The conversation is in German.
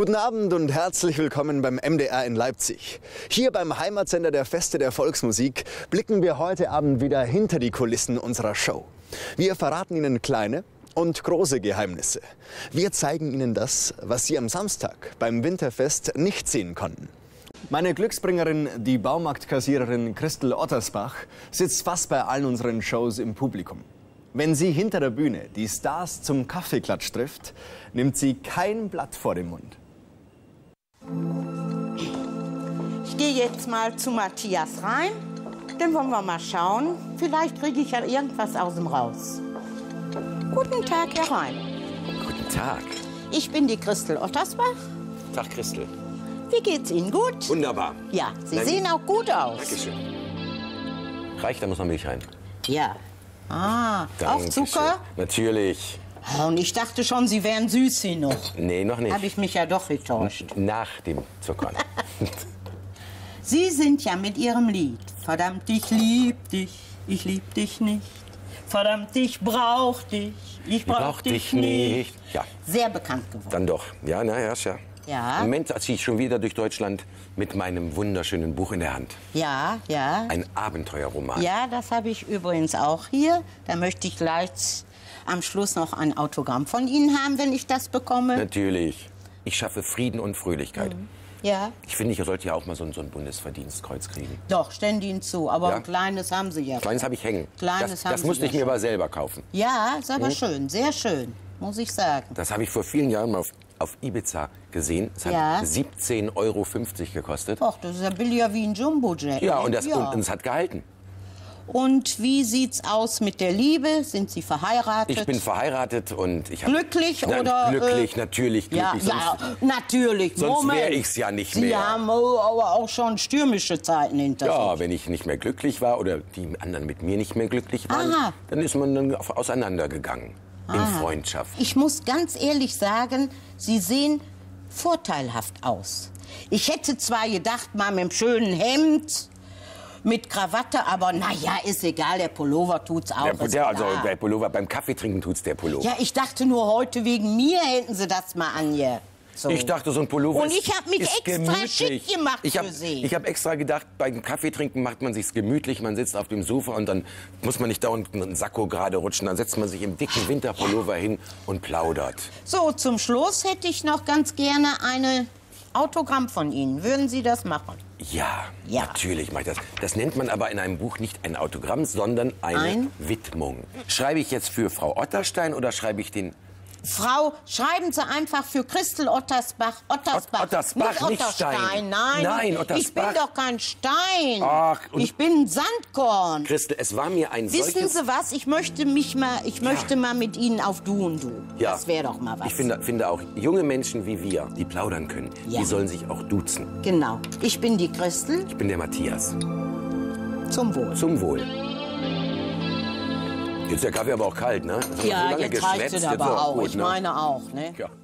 Guten Abend und herzlich willkommen beim MDR in Leipzig. Hier beim Heimatsender der Feste der Volksmusik blicken wir heute Abend wieder hinter die Kulissen unserer Show. Wir verraten Ihnen kleine und große Geheimnisse. Wir zeigen Ihnen das, was Sie am Samstag beim Winterfest nicht sehen konnten. Meine Glücksbringerin, die Baumarktkassiererin Christel Ottersbach, sitzt fast bei allen unseren Shows im Publikum. Wenn sie hinter der Bühne die Stars zum Kaffeeklatsch trifft, nimmt sie kein Blatt vor den Mund. Ich gehe jetzt mal zu Matthias rein. Dann wollen wir mal schauen. Vielleicht kriege ich ja irgendwas aus dem raus. Guten Tag, Herr Rhein. Guten Tag. Ich bin die Christel Ottersbach. Tag, Christel. Wie geht's Ihnen? Gut? Wunderbar. Ja, Sie sehen auch gut aus. Dankeschön. Reicht, da muss noch Milch rein. Ja. Ah, auch Dankeschön. Zucker? Natürlich. Oh, und ich dachte schon, Sie wären süß hier noch. Nee, noch nicht. Habe ich mich ja doch getäuscht. Nach dem Zuckern. Sie sind ja mit Ihrem Lied Verdammt, ich lieb dich nicht. Verdammt, ich brauch dich, ich brauch dich nicht. Ja, Sehr bekannt geworden. dann doch. Ja, na ja, ja. Ja. Im Moment ziehe ich schon wieder durch Deutschland mit meinem wunderschönen Buch in der Hand. Ja, ja. Ein Abenteuerroman. Ja, das habe ich übrigens auch hier. Da möchte ich gleich am Schluss noch ein Autogramm von Ihnen haben, wenn ich das bekomme. Natürlich. Ich schaffe Frieden und Fröhlichkeit. Ja. Ich finde, ich sollte ja auch mal so ein Bundesverdienstkreuz kriegen. Doch, stellen die Ihnen zu. Aber Ja. ein kleines haben Sie ja. Kleines habe ich hängen. Kleines haben das Sie musste ja ich mir schon. aber selber kaufen. Ja, ist aber schön, sehr schön, muss ich sagen. Das habe ich vor vielen Jahren mal auf Ibiza gesehen. Es hat Ja. 17,50 € gekostet. Och, das ist ja billiger wie ein Jumbojet. Ja, ne? und es hat gehalten. Und wie sieht's aus mit der Liebe? Sind Sie verheiratet? Ich bin verheiratet und ich habe... Glücklich oder, Glücklich, natürlich glücklich. Ja, natürlich. sonst Moment. wäre ich's ja nicht Sie mehr. haben aber auch schon stürmische Zeiten hinter sich. Ja, wenn ich nicht mehr glücklich war oder die anderen mit mir nicht mehr glücklich waren, Aha. dann ist man dann auseinandergegangen. In Freundschaft. Ich muss ganz ehrlich sagen, Sie sehen vorteilhaft aus. Ich hätte zwar gedacht, mal mit einem schönen Hemd, mit Krawatte, aber naja, ist egal, der Pullover tut's auch. ist Also egal. der Pullover, beim Kaffeetrinken tut's der Pullover. Ja, ich dachte nur, heute wegen mir hätten Sie das mal angezogen. Ich dachte, so ein Pullover Und ich habe mich ist extra gemütlich. schick gemacht Ich für Sie. Ich habe extra gedacht, beim Kaffeetrinken macht man sich's gemütlich. Man sitzt auf dem Sofa und dann muss man nicht dauernd einen Sakko gerade rutschen. Dann setzt man sich im dicken Winterpullover hin und plaudert. So, zum Schluss hätte ich noch ganz gerne ein Autogramm von Ihnen. Würden Sie das machen? Ja, Ja. natürlich mache ich das. Das nennt man aber in einem Buch nicht ein Autogramm, sondern eine Widmung. Schreibe ich jetzt für Frau Otterstein oder schreibe ich den... Frau, schreiben Sie einfach für Christel Ottersbach. Ottersbach, nicht Stein. Nein, Nein, Ottersbach. Ich bin doch kein Stein. Ach, und- ich bin ein Sandkorn. Christel, es war mir ein Wissen solches... Sie was? Ich möchte mal mit Ihnen auf Du und Du. Ja. Das wäre doch mal was. Ich finde auch, junge Menschen wie wir, die plaudern können, Ja. die sollen sich auch duzen. Genau. Ich bin die Christel. Ich bin der Matthias. Zum Wohl. Zum Wohl. Jetzt ist der Kaffee aber auch kalt, ne? Das haben wir so Ja, lange jetzt reicht geschwätzt, es jetzt ist aber er auch. gut, Ich ne? meine auch, ne? Ja.